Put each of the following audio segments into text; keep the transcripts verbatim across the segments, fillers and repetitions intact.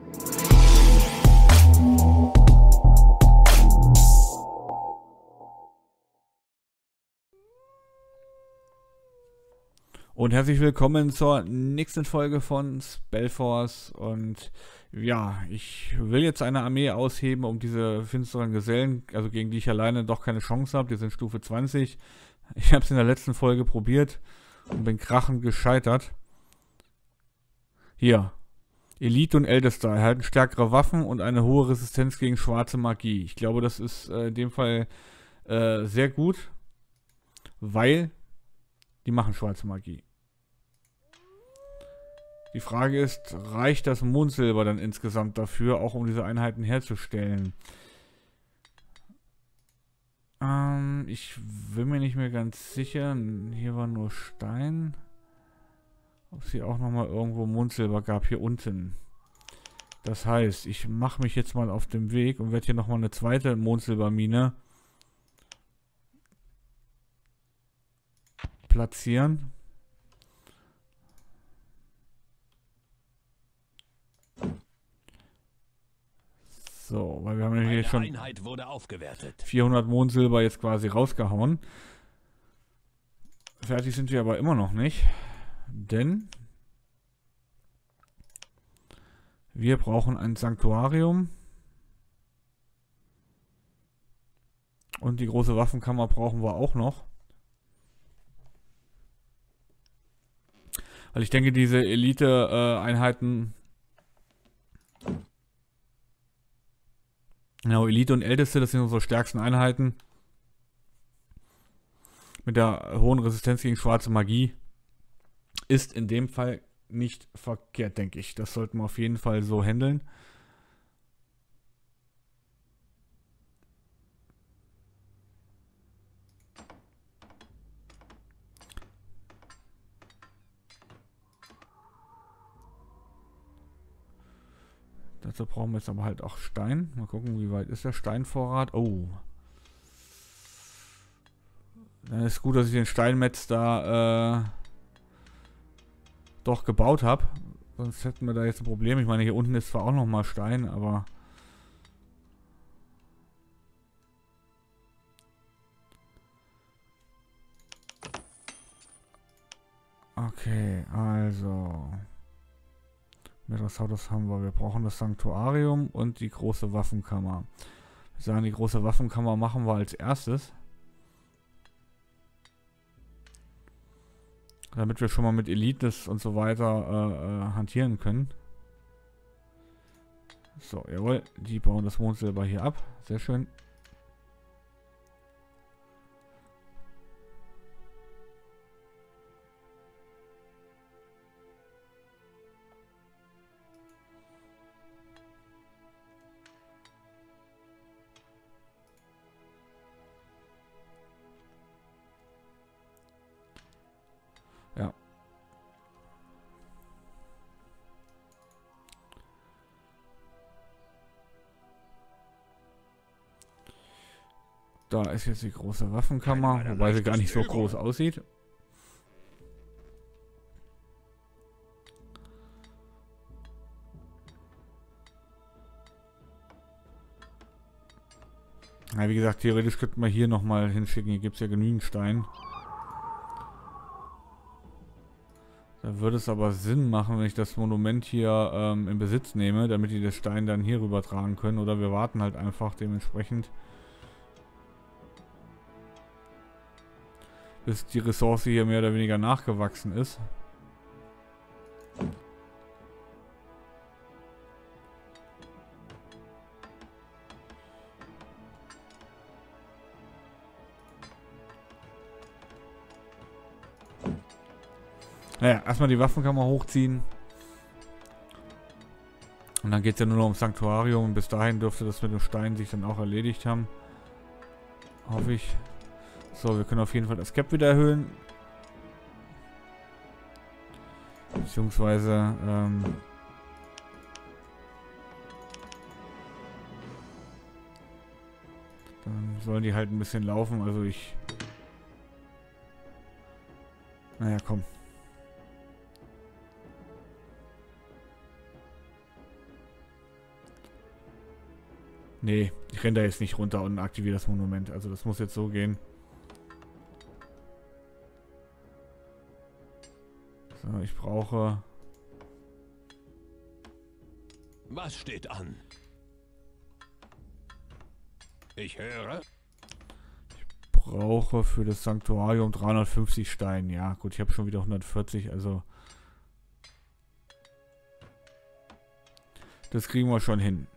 Und herzlich willkommen zur nächsten Folge von Spellforce. Und ja, ich will jetzt eine Armee ausheben, um diese finsteren Gesellen, also gegen die ich alleine doch keine Chance habe. Die sind Stufe zwanzig. Ich habe es in der letzten Folge probiert und bin krachend gescheitert. Hier. Elite und Ältester erhalten stärkere Waffen und eine hohe Resistenz gegen schwarze Magie. Ich glaube, das ist äh, in dem Fall äh, sehr gut, weil die machen schwarze Magie. Die Frage ist, reicht das Mondsilber dann insgesamt dafür, auch um diese Einheiten herzustellen? Ähm, ich bin mir nicht mehr ganz sicher. Hier war nur Stein. Ob es hier auch nochmal irgendwo Mondsilber gab, hier unten. Das heißt, ich mache mich jetzt mal auf den Weg und werde hier nochmal eine zweite Mondsilbermine platzieren. So, weil wir haben ja hier schon Einheit wurde aufgewertet. vierhundert Mondsilber jetzt quasi rausgehauen. Fertig sind wir aber immer noch nicht, denn wir brauchen ein Sanktuarium und die große Waffenkammer brauchen wir auch noch. Weil ich denke, diese Elite-Einheiten, genau, Elite und Älteste, das sind unsere stärksten Einheiten. Mit der hohen Resistenz gegen schwarze Magie ist in dem Fall nicht verkehrt, denke ich. Das sollten wir auf jeden Fall so handeln. Dazu brauchen wir jetzt aber halt auch Stein. Mal gucken, wie weit ist der Steinvorrat. Oh. Dann ist gut, dass ich den Steinmetz da äh, doch gebaut habe. Sonst hätten wir da jetzt ein Problem. Ich meine, hier unten ist zwar auch nochmal Stein, aber... Okay, also... Was haben wir? Wir brauchen das Sanktuarium und die große Waffenkammer. Wir sagen, die große Waffenkammer machen wir als erstes. Damit wir schon mal mit Elites und so weiter äh, äh, hantieren können. So, jawohl. Die bauen das Mondsilber hier ab. Sehr schön. Ja. Da ist jetzt die große Waffenkammer, wobei sie gar nicht so groß aussieht. Ja, wie gesagt, theoretisch könnten wir hier nochmal hinschicken. Hier gibt es ja genügend Stein. Da würde es aber Sinn machen, wenn ich das Monument hier ähm, in Besitz nehme, damit die das Stein dann hier rüber tragen können. Oder wir warten halt einfach dementsprechend, bis die Ressource hier mehr oder weniger nachgewachsen ist. Naja, erstmal die Waffenkammer hochziehen. Und dann geht es ja nur noch ums Sanktuarium. Und bis dahin dürfte das mit dem Stein sich dann auch erledigt haben. Hoffe ich. So, wir können auf jeden Fall das Cap wieder erhöhen. Beziehungsweise, ähm... dann sollen die halt ein bisschen laufen. Also ich... Naja, komm. Nee, ich renne da jetzt nicht runter und aktiviere das Monument. Also das muss jetzt so gehen. So, ich brauche... Was steht an? Ich höre. Ich brauche für das Sanktuarium dreihundertfünfzig Steine. Ja, gut, ich habe schon wieder hundertvierzig, also... Das kriegen wir schon hin.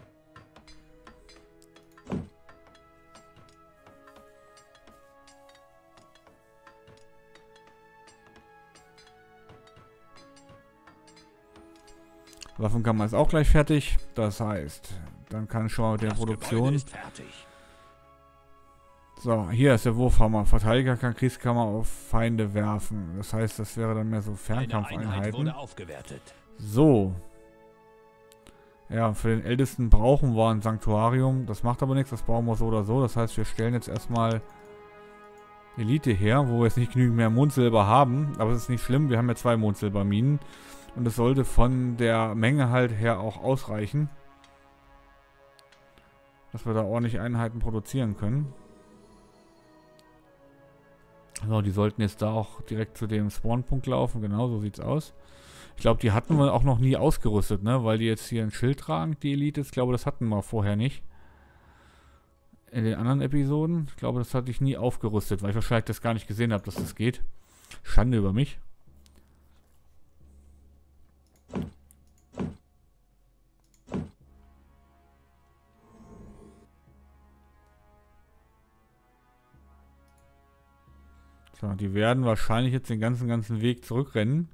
Waffenkammer ist auch gleich fertig. Das heißt, dann kann ich schon mal mit der Das Produktion... Gebäude ist fertig. So, hier ist der Wurfhammer. Verteidiger kann Kriegskammer auf Feinde werfen. Das heißt, das wäre dann mehr so Eine Einheit Fernkampfeinheiten. wurde aufgewertet. So. Ja, für den Ältesten brauchen wir ein Sanktuarium. Das macht aber nichts, das brauchen wir so oder so. Das heißt, wir stellen jetzt erstmal Elite her, wo wir jetzt nicht genügend mehr Mondsilber haben. Aber es ist nicht schlimm, wir haben ja zwei Mondsilberminen. Und es sollte von der Menge halt her auch ausreichen. Dass wir da ordentlich Einheiten produzieren können. So, die sollten jetzt da auch direkt zu dem Spawnpunkt laufen. Genau, so sieht's aus. Ich glaube, die hatten wir auch noch nie ausgerüstet, ne? Weil die jetzt hier ein Schild tragen, die Elite. Ich glaube, das hatten wir vorher nicht. In den anderen Episoden. Ich glaube, das hatte ich nie aufgerüstet, weil ich wahrscheinlich das gar nicht gesehen habe, dass das geht. Schande über mich. So, die werden wahrscheinlich jetzt den ganzen, ganzen Weg zurückrennen.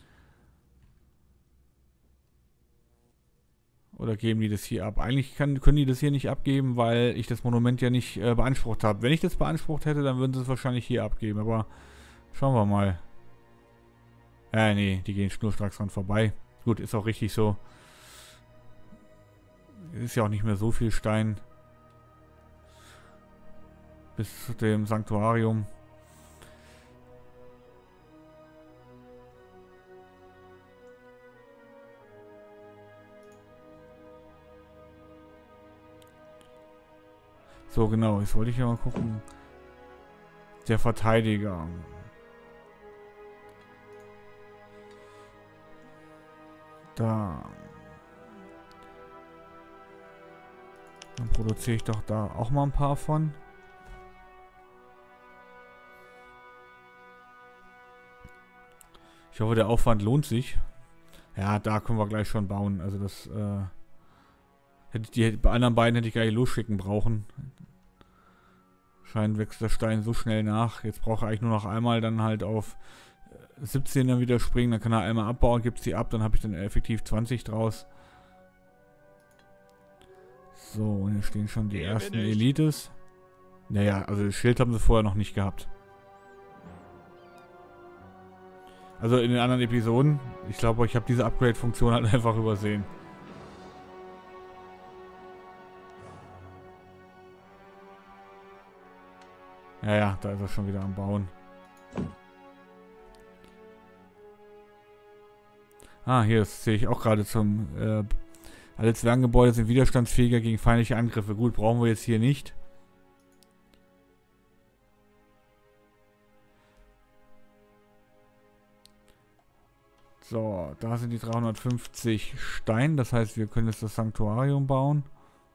Oder geben die das hier ab? Eigentlich kann, können die das hier nicht abgeben, weil ich das Monument ja nicht äh, beansprucht habe. Wenn ich das beansprucht hätte, dann würden sie es wahrscheinlich hier abgeben. Aber schauen wir mal. Äh, nee, die gehen schnurstracks dran vorbei. Gut, ist auch richtig so. Ist ja auch nicht mehr so viel Stein. Bis zu dem Sanktuarium. So, genau. Jetzt wollte ich ja mal gucken. Der Verteidiger. Da. Dann produziere ich doch da auch mal ein paar von. Ich hoffe, der Aufwand lohnt sich. Ja, da können wir gleich schon bauen. Also das, äh... Hätte ich die, bei anderen beiden hätte ich gar nicht losschicken brauchen. Scheint wächst der Stein so schnell nach. Jetzt braucht er eigentlich nur noch einmal dann halt auf siebzehn dann wieder springen. Dann kann er einmal abbauen, gibt es die ab. Dann habe ich dann effektiv zwanzig draus. So, und hier stehen schon die Hier ersten bin ich. Elites. Naja, also das Schild haben sie vorher noch nicht gehabt. Also in den anderen Episoden. Ich glaube, ich habe diese Upgrade-Funktion halt einfach übersehen. Ja, ja, da ist er schon wieder am Bauen. Ah, hier, das sehe ich auch gerade zum... Äh, alle Zwergengebäude sind widerstandsfähiger gegen feindliche Angriffe. Gut, brauchen wir jetzt hier nicht. So, da sind die dreihundertfünfzig Steine. Das heißt, wir können jetzt das Sanktuarium bauen.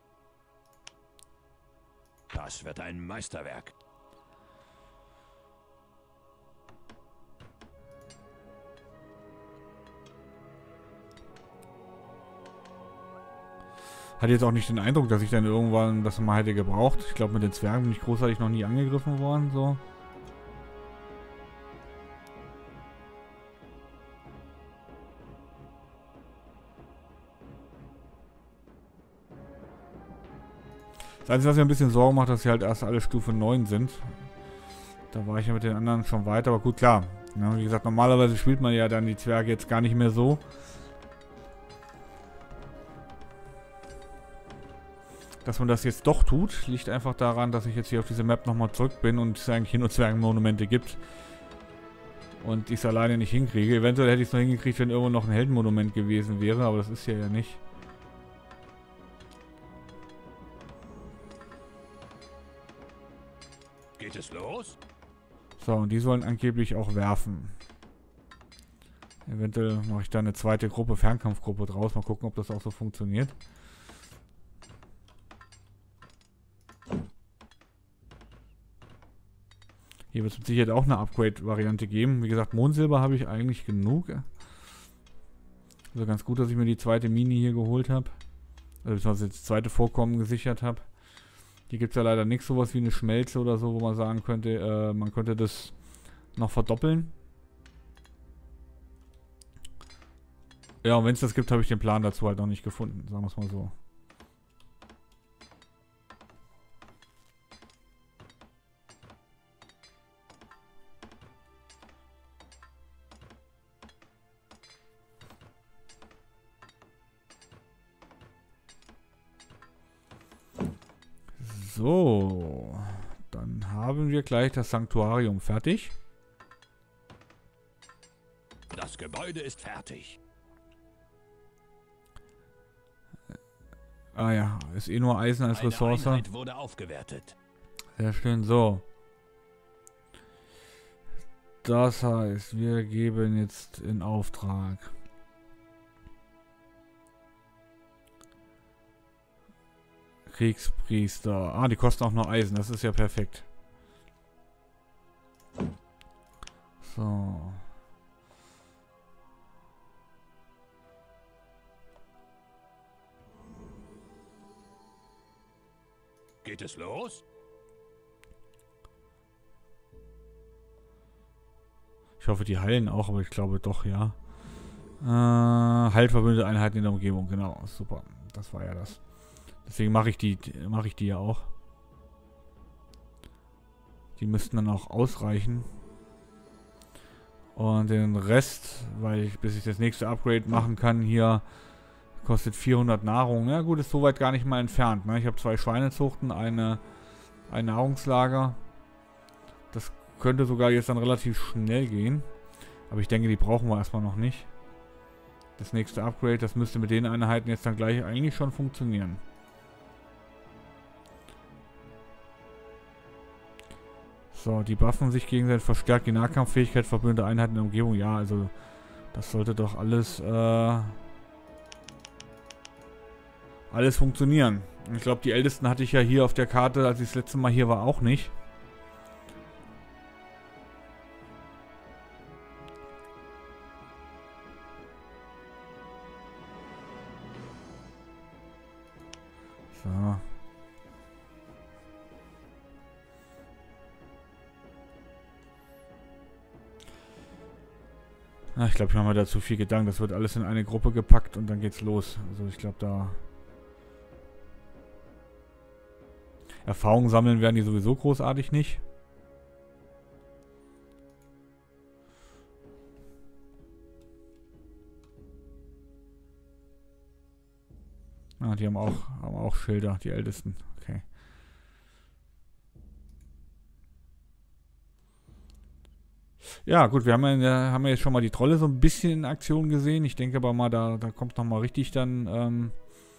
Das wird ein Meisterwerk. Hatte jetzt auch nicht den Eindruck, dass ich dann irgendwann das mal hätte gebraucht. Ich glaube, mit den Zwergen bin ich großartig noch nie angegriffen worden. So. Das Einzige, was mir ein bisschen Sorgen macht, dass sie halt erst alle Stufe neun sind. Da war ich ja mit den anderen schon weiter, aber gut, klar. Ja, wie gesagt, normalerweise spielt man ja dann die Zwerge jetzt gar nicht mehr so. Dass man das jetzt doch tut, liegt einfach daran, dass ich jetzt hier auf diese Map nochmal zurück bin und es eigentlich hier nur Zwergenmonumente gibt. Und ich es alleine nicht hinkriege. Eventuell hätte ich es noch hingekriegt, wenn irgendwo noch ein Heldenmonument gewesen wäre, aber das ist hier ja nicht. Geht es los? So, und die sollen angeblich auch werfen. Eventuell mache ich da eine zweite Gruppe, Fernkampfgruppe draus. Mal gucken, ob das auch so funktioniert. Hier wird es mit Sicherheit auch eine Upgrade-Variante geben. Wie gesagt, Mondsilber habe ich eigentlich genug. Also ganz gut, dass ich mir die zweite Mini hier geholt habe. Also beziehungsweise das zweite Vorkommen gesichert habe. Hier gibt es ja leider nichts sowas wie eine Schmelze oder so, wo man sagen könnte, äh, man könnte das noch verdoppeln. Ja, und wenn es das gibt, habe ich den Plan dazu halt noch nicht gefunden, sagen wir es mal so. So, dann haben wir gleich das Sanktuarium fertig. Das Gebäude ist fertig. Ah ja, ist eh nur Eisen als Eine Ressource. Einheit wurde aufgewertet. Sehr schön, so. Das heißt, wir geben jetzt in Auftrag. Kriegspriester. Ah, die kosten auch nur Eisen, das ist ja perfekt. So. Geht es los? Ich hoffe, die heilen auch, aber ich glaube doch, ja. Äh, Halt verbündete Einheiten in der Umgebung, genau. Super, das war ja das. Deswegen mache ich die, mache ich die ja auch. Die müssten dann auch ausreichen. Und den Rest, weil ich, bis ich das nächste Upgrade machen kann, hier kostet vierhundert Nahrung. Ja gut, ist soweit gar nicht mal entfernt. Ne? Ich habe zwei Schweinezuchten, eine, ein Nahrungslager. Das könnte sogar jetzt dann relativ schnell gehen. Aber ich denke, die brauchen wir erstmal noch nicht. Das nächste Upgrade, das müsste mit den Einheiten jetzt dann gleich eigentlich schon funktionieren. So, die buffen sich gegenseitig, verstärkt die Nahkampffähigkeit verbündeter Einheiten in der Umgebung. Ja, also das sollte doch alles äh, alles funktionieren. Ich glaube, die Ältesten hatte ich ja hier auf der Karte, als ich das letzte Mal hier war, auch nicht. So. Ah, ich glaube, ich mache mir da zu viel Gedanken. Das wird alles in eine Gruppe gepackt und dann geht's los. Also ich glaube, da... Erfahrungen sammeln werden die sowieso großartig nicht. Ah, die haben auch, haben auch Schilder, die Ältesten. Okay. Ja, gut, wir haben ja, haben ja jetzt schon mal die Trolle so ein bisschen in Aktion gesehen. Ich denke aber mal, da, da kommt noch mal richtig dann ähm,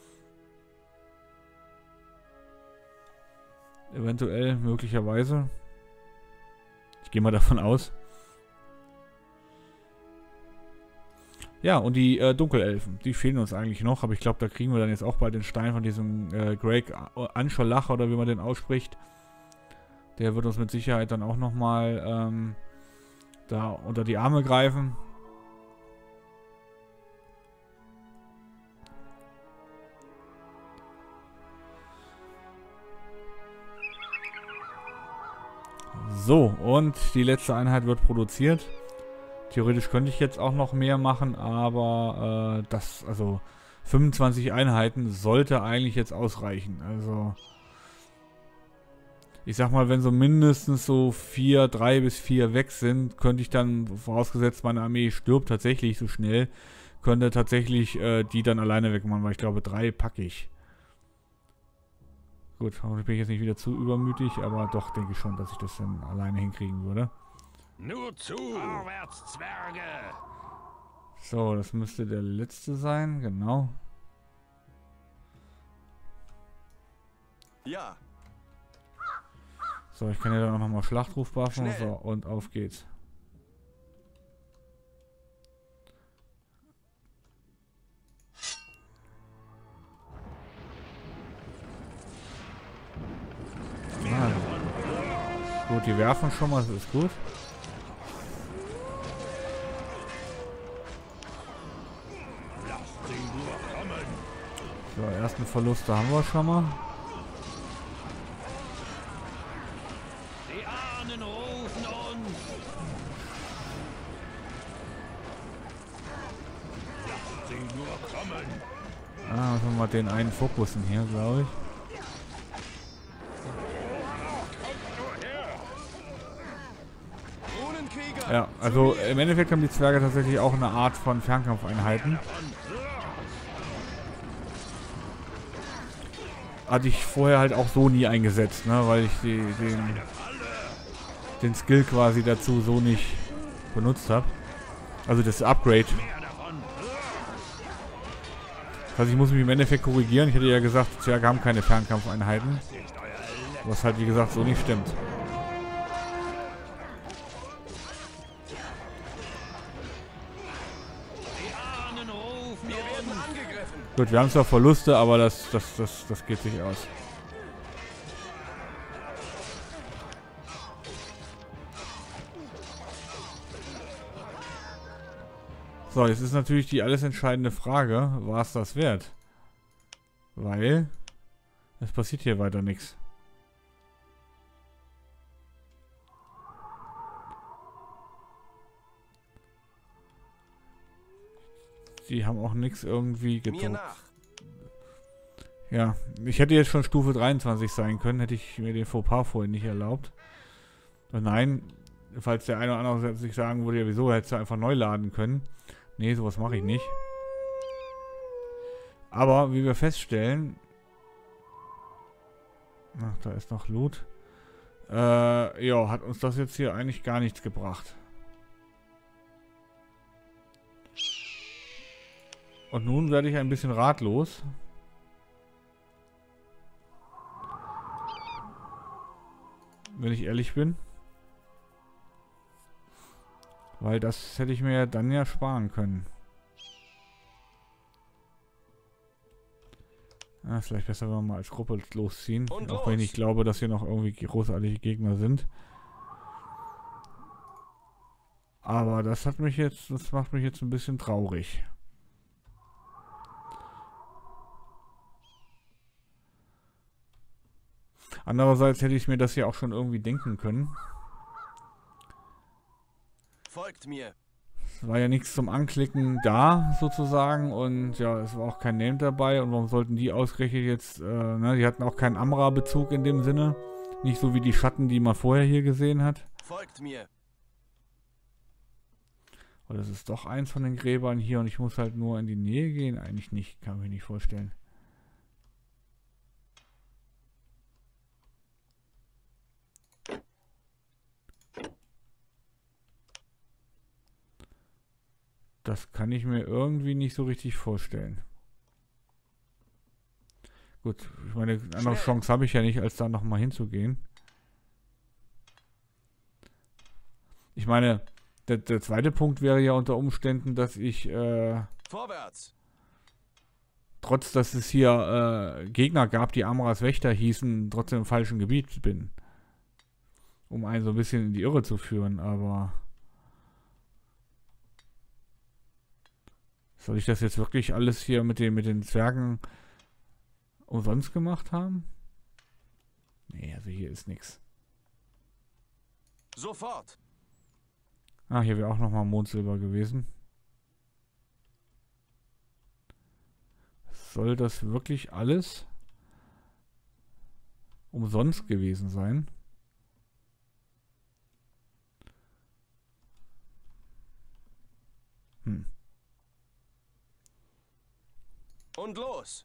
eventuell, möglicherweise. Ich gehe mal davon aus. Ja, und die äh, Dunkelelfen, die fehlen uns eigentlich noch, aber ich glaube, da kriegen wir dann jetzt auch bald den Stein von diesem äh, Greg Ancholach, oder wie man den ausspricht. Der wird uns mit Sicherheit dann auch nochmal ähm, da unter die Arme greifen. So, und die letzte Einheit wird produziert. Theoretisch könnte ich jetzt auch noch mehr machen, aber äh, das, also fünfundzwanzig Einheiten sollte eigentlich jetzt ausreichen. Also ich sag mal, wenn so mindestens so vier, drei bis vier weg sind, könnte ich dann, vorausgesetzt meine Armee stirbt tatsächlich so schnell, könnte tatsächlich äh, die dann alleine wegmachen, weil ich glaube, drei packe ich. Gut, hoffentlich bin ich jetzt nicht wieder zu übermütig, aber doch denke ich schon, dass ich das dann alleine hinkriegen würde. Nur zu! Vorwärts, Zwerge! So, das müsste der letzte sein, genau. Ja. So, ich kann ja dann auch nochmal Schlachtruf buffen. So, und auf geht's. Ah, gut, die werfen schon mal, das ist gut. So, ersten Verluste haben wir schon mal. Die Ahnen rufen uns. Lasst sie nur kommen. Ah, müssen wir mal den einen fokussen hier, glaube ich. Ja, also im Endeffekt haben die Zwerge tatsächlich auch eine Art von Fernkampfeinheiten. Hatte ich vorher halt auch so nie eingesetzt, ne, weil ich die, den, den Skill quasi dazu so nicht benutzt habe. Also das Upgrade. Also ich muss mich im Endeffekt korrigieren. Ich hätte ja gesagt, die Zwerge haben keine Fernkampfeinheiten. Was halt wie gesagt so nicht stimmt. Gut, wir haben zwar Verluste, aber das, das, das, das geht sich aus. So, jetzt ist natürlich die alles entscheidende Frage, war es das wert? Weil es passiert hier weiter nichts. Die haben auch nichts irgendwie gedruckt. Ja, ich hätte jetzt schon Stufe dreiundzwanzig sein können, hätte ich mir den Fauxpas vorhin nicht erlaubt. Und nein, falls der eine oder andere sich sagen würde, ja wieso, hättest du einfach neu laden können. Nee, sowas mache ich nicht. Aber wie wir feststellen... Ach, da ist noch Loot. Äh, ja, hat uns das jetzt hier eigentlich gar nichts gebracht. Und nun werde ich ein bisschen ratlos. Wenn ich ehrlich bin. Weil das hätte ich mir dann ja sparen können. Ah, vielleicht besser, wenn wir mal als Gruppe losziehen. Und auch los. Wenn ich glaube, dass hier noch irgendwie großartige Gegner sind. Aber das hat mich jetzt, das macht mich jetzt ein bisschen traurig. Andererseits hätte ich mir das ja auch schon irgendwie denken können. Folgt mir. Es war ja nichts zum Anklicken da, sozusagen. Und ja, es war auch kein Name dabei. Und warum sollten die ausgerechnet jetzt, äh, ne, die hatten auch keinen Amra-Bezug in dem Sinne. Nicht so wie die Schatten, die man vorher hier gesehen hat. Folgt mir. Oder das ist doch eins von den Gräbern hier und ich muss halt nur in die Nähe gehen. Eigentlich nicht, kann mir nicht vorstellen. Das kann ich mir irgendwie nicht so richtig vorstellen. Gut, ich meine, eine andere Chance habe ich ja nicht, als da nochmal hinzugehen. Ich meine, der, der zweite Punkt wäre ja unter Umständen, dass ich, äh, Vorwärts. trotz dass es hier äh, Gegner gab, die Amras Wächter hießen, trotzdem im falschen Gebiet bin. Um einen so ein bisschen in die Irre zu führen, aber... Soll ich das jetzt wirklich alles hier mit den, mit den Zwergen umsonst gemacht haben? Nee, also hier ist nichts. Sofort. Ah, hier wäre auch nochmal Mondsilber gewesen. Soll das wirklich alles umsonst gewesen sein? Hm. Und los.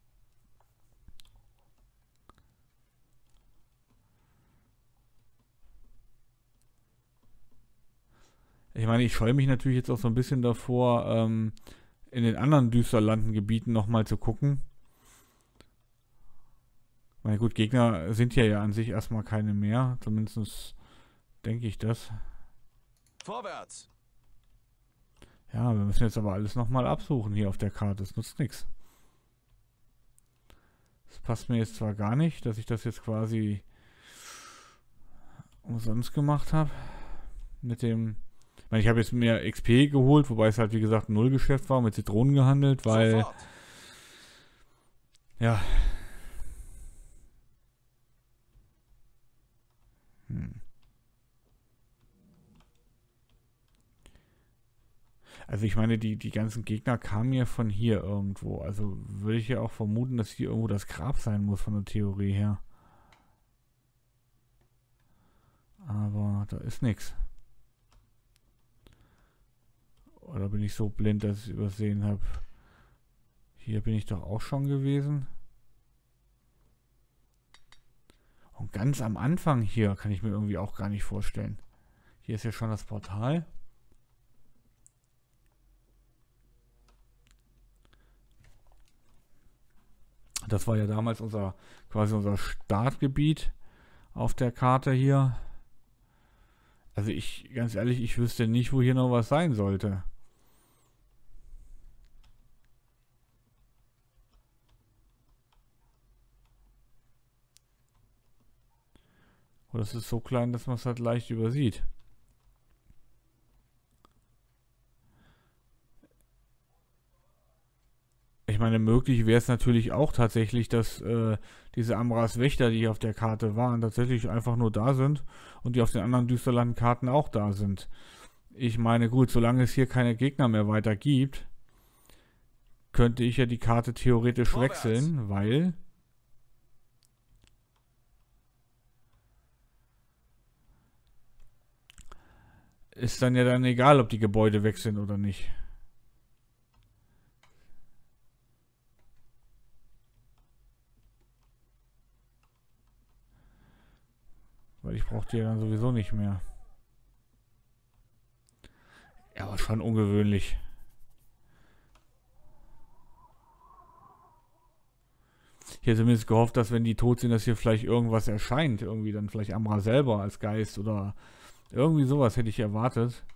Ich meine, ich scheue mich natürlich jetzt auch so ein bisschen davor, ähm, in den anderen Düsterlanden-Gebieten nochmal zu gucken. Na gut, Gegner sind ja ja an sich erstmal keine mehr. Zumindest denke ich das. Vorwärts. Ja, wir müssen jetzt aber alles nochmal absuchen hier auf der Karte. Das nutzt nichts. Das passt mir jetzt zwar gar nicht, dass ich das jetzt quasi umsonst gemacht habe. Mit dem... Ich meine, ich habe jetzt mehr X P geholt, wobei es halt wie gesagt ein Nullgeschäft war, mit Zitronen gehandelt, weil... Sofort. Ja... Hm. Also ich meine, die, die ganzen Gegner kamen ja von hier irgendwo. Also würde ich ja auch vermuten, dass hier irgendwo das Grab sein muss von der Theorie her. Aber da ist nichts. Oder bin ich so blind, dass ich es übersehen habe? Hier bin ich doch auch schon gewesen. Und ganz am Anfang hier kann ich mir irgendwie auch gar nicht vorstellen. Hier ist ja schon das Portal. Das war ja damals unser, quasi unser Startgebiet auf der Karte hier. Also ich, ganz ehrlich, ich wüsste nicht, wo hier noch was sein sollte. Oder es ist so klein, dass man es halt leicht übersieht. Ich meine, möglich wäre es natürlich auch tatsächlich, dass äh, diese Amras Wächter, die hier auf der Karte waren, tatsächlich einfach nur da sind und die auf den anderen Düsterland-Karten auch da sind. Ich meine, gut, solange es hier keine Gegner mehr weiter gibt, könnte ich ja die Karte theoretisch Vorwärts. wechseln, weil... Ist dann ja dann egal, ob die Gebäude weg sind oder nicht. Weil ich brauche die ja dann sowieso nicht mehr. Ja, aber schon ungewöhnlich. Ich hätte zumindest gehofft, dass wenn die tot sind, dass hier vielleicht irgendwas erscheint. Irgendwie dann vielleicht Amra selber als Geist oder irgendwie sowas hätte ich erwartet.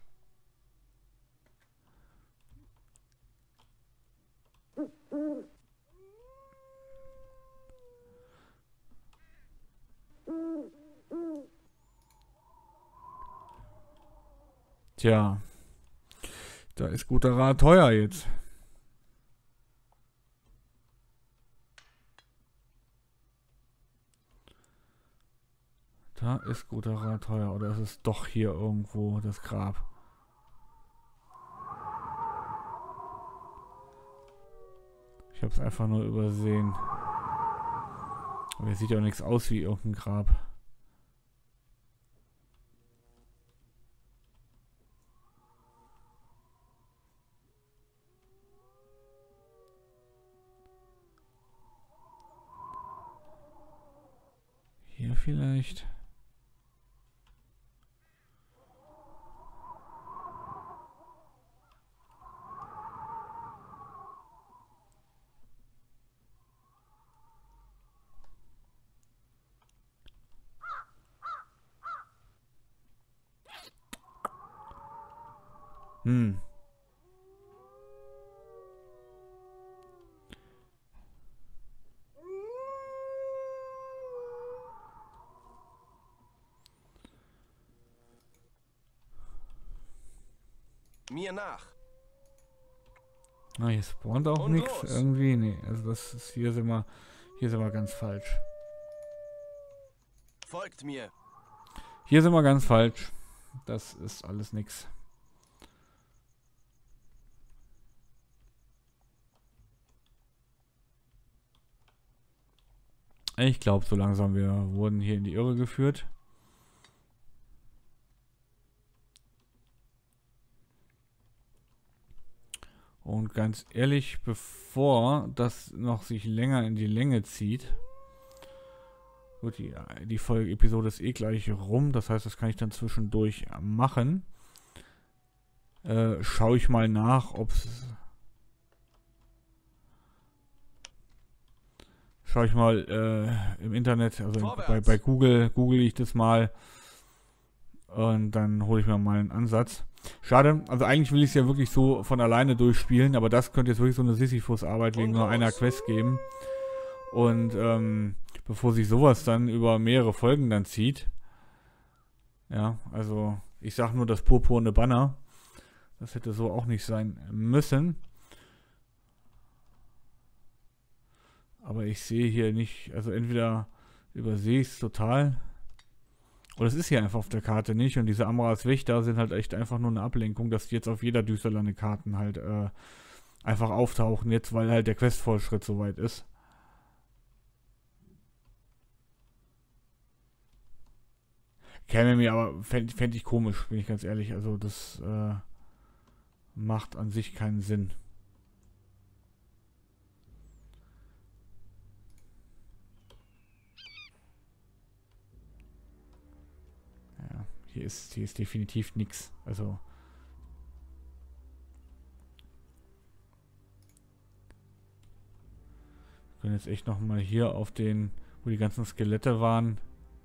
Tja, da ist guter Rat teuer jetzt. Da ist guter Rat teuer. Oder ist es doch hier irgendwo das Grab? Ich habe es einfach nur übersehen. Aber hier sieht ja auch nichts aus wie irgendein Grab. Hier vielleicht. Hm. Mir nach. Na, hier spawnt auch Und nichts los. irgendwie. Nee, also das ist hier sind wir, hier sind wir ganz falsch. Folgt mir. Hier sind wir ganz falsch. Das ist alles nix. Ich glaube, so langsam wir wurden hier in die Irre geführt. Und ganz ehrlich, bevor das noch sich länger in die Länge zieht, gut, die, die Folge Episode ist eh gleich rum, das heißt, das kann ich dann zwischendurch machen. Äh, schaue ich mal nach, ob es Schaue ich mal äh, im Internet, also bei, bei Google, google ich das mal. Und dann hole ich mir mal einen Ansatz. Schade, also eigentlich will ich es ja wirklich so von alleine durchspielen, aber das könnte jetzt wirklich so eine Sisyphus-Arbeit wegen nur einer Quest geben. Und ähm, bevor sich sowas dann über mehrere Folgen dann zieht. Ja, also ich sag nur das purpurne Banner. Das hätte so auch nicht sein müssen. Aber ich sehe hier nicht, also entweder übersehe ich es total. Oder es ist hier einfach auf der Karte nicht. Und diese Amras Wächter sind halt echt einfach nur eine Ablenkung, dass die jetzt auf jeder Düsterlande-Karten halt äh, einfach auftauchen, jetzt weil halt der Questfortschritt soweit ist. Käme mir aber, fände fänd ich komisch, bin ich ganz ehrlich. Also das äh, macht an sich keinen Sinn. Ja, hier ist, hier ist definitiv nichts. Also wir können jetzt echt nochmal hier auf den, wo die ganzen Skelette waren.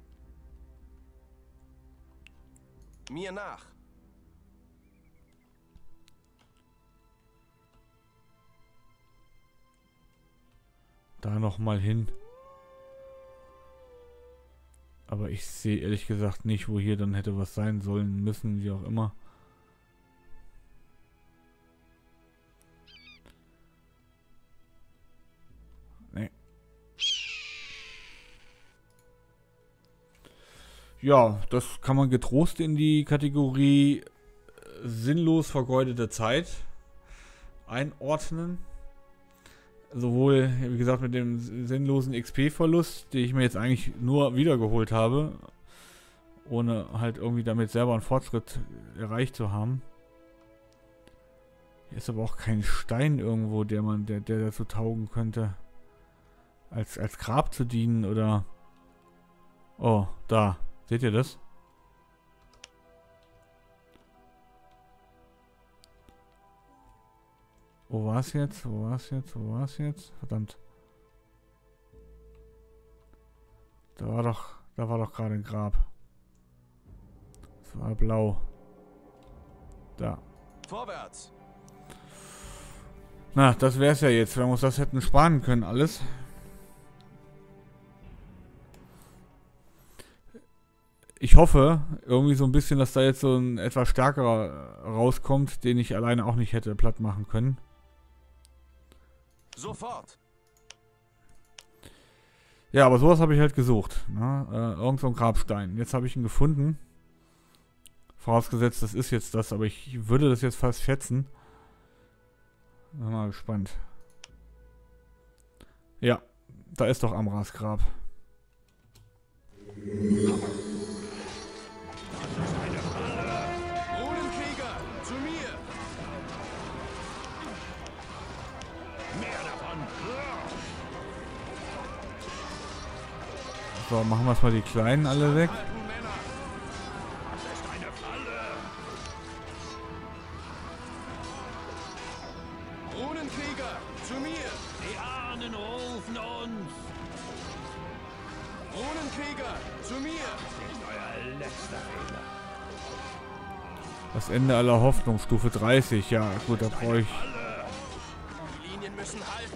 Mir nach. Da nochmal hin. Aber ich sehe ehrlich gesagt nicht, wo hier dann hätte was sein sollen, müssen, wie auch immer. Nee. Ja, das kann man getrost in die Kategorie äh, sinnlos vergeudete Zeit einordnen. Sowohl, wie gesagt, mit dem sinnlosen X P-Verlust, den ich mir jetzt eigentlich nur wiedergeholt habe, ohne halt irgendwie damit selber einen Fortschritt erreicht zu haben. Hier ist aber auch kein Stein irgendwo, der man, der, der dazu taugen könnte, als, als Grab zu dienen oder... Oh, da. Seht ihr das? Wo war es jetzt? Wo war es jetzt? Wo war es jetzt? Verdammt. Da war doch, da war doch gerade ein Grab. Das war blau. Da. Vorwärts. Na, das wär's ja jetzt, wenn wir uns das hätten sparen können, alles. Ich hoffe irgendwie so ein bisschen, dass da jetzt so ein etwas stärkerer rauskommt, den ich alleine auch nicht hätte platt machen können. Sofort. Ja, aber sowas habe ich halt gesucht. Ne? Äh, irgend so ein Grabstein. Jetzt habe ich ihn gefunden. Vorausgesetzt, das ist jetzt das, aber ich würde das jetzt fast schätzen. Bin mal gespannt. Ja, da ist doch Amras Grab. Runenkrieger, zu mir. Mehr davon. So, machen wir erstmal die Kleinen alle weg. Halten Männer. Das ist eine Falle. Runenkrieger, zu mir. Die Ahnen rufen uns. Runenkrieger, zu mir. Das ist euer letzter Fehler. Das Ende aller Hoffnung, Stufe dreißig. Ja, gut, da brauche ich... Die Linien müssen halten.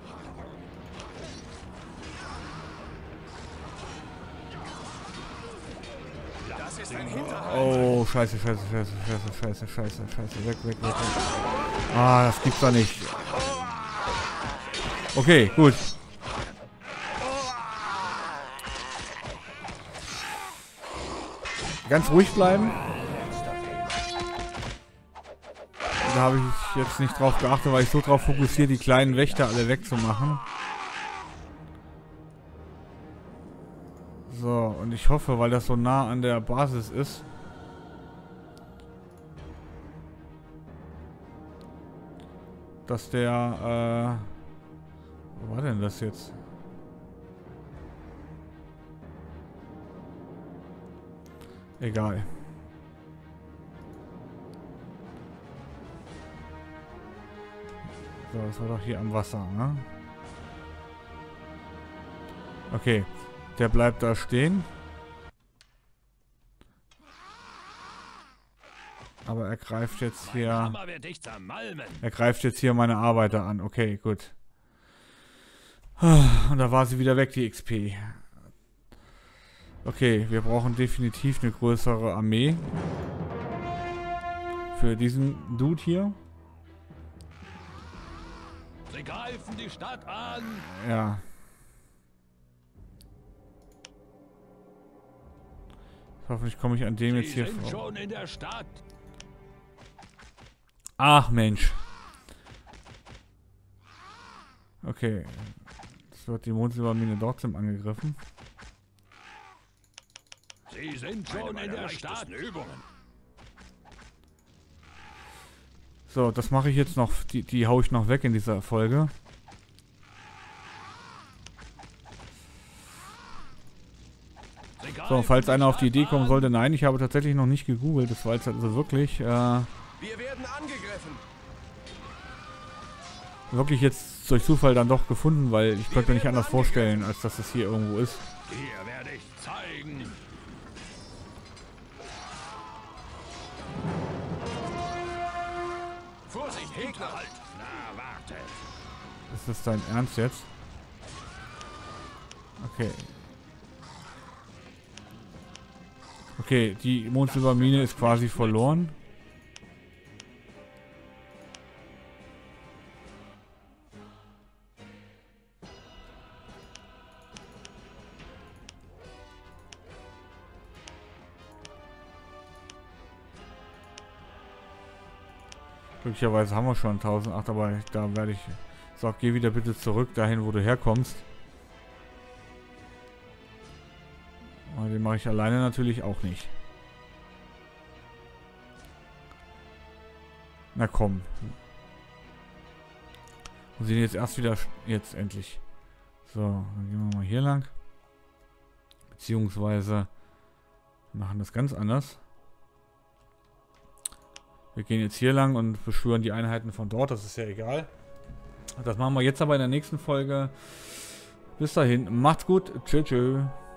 Das ist ein Hinterhalt. Oh, scheiße, scheiße, scheiße, scheiße, scheiße, scheiße, scheiße. Weg, weg, weg, weg. Ah, das gibt's doch nicht. Okay, gut. Ganz ruhig bleiben. Da habe ich jetzt nicht drauf geachtet, weil ich so drauf fokussiere, die kleinen Wächter alle wegzumachen. So, und ich hoffe, weil das so nah an der Basis ist, dass der, äh, wo war denn das jetzt? Egal. So, das war doch hier am Wasser, ne? Okay, der bleibt da stehen. Aber er greift jetzt hier... Hammer wird dich zermalmen. Er greift jetzt hier meine Arbeiter an. Okay, gut. Und da war sie wieder weg, die X P. Okay, wir brauchen definitiv eine größere Armee. Für diesen Dude hier. Sie greifen die Stadt an. Ja. Hoffentlich komme ich an dem jetzt Sie hier sind vor. schon in der Stadt. Ach Mensch. Okay. Das wird die Mondsilbermine trotzdem angegriffen. Sie sind schon in der Stadt. Übungen. So, das mache ich jetzt noch. Die, die haue ich noch weg in dieser Folge. So, falls einer auf die Idee kommen sollte, nein, ich habe tatsächlich noch nicht gegoogelt. Das war jetzt also wirklich, äh, Wir werden angegriffen. wirklich jetzt durch Zufall dann doch gefunden, weil ich könnte mir nicht anders vorstellen, als dass es hier irgendwo ist. Hier werde ich zeigen. Vorsicht, Gegner. Halt. Na, warte. Ist das dein Ernst jetzt? Okay. Okay, die Mondsilbermine ist quasi verloren. Glücklicherweise haben wir schon tausendacht, aber da werde ich... Sag, geh wieder bitte zurück dahin, wo du herkommst. Aber den mache ich alleine natürlich auch nicht. Na komm. Wir sind jetzt erst wieder... Jetzt endlich. So, dann gehen wir mal hier lang. Beziehungsweise... Wir machen das ganz anders. Wir gehen jetzt hier lang und beschwören die Einheiten von dort. Das ist ja egal. Das machen wir jetzt aber in der nächsten Folge. Bis dahin. Macht's gut. Tschüss. Tschüss.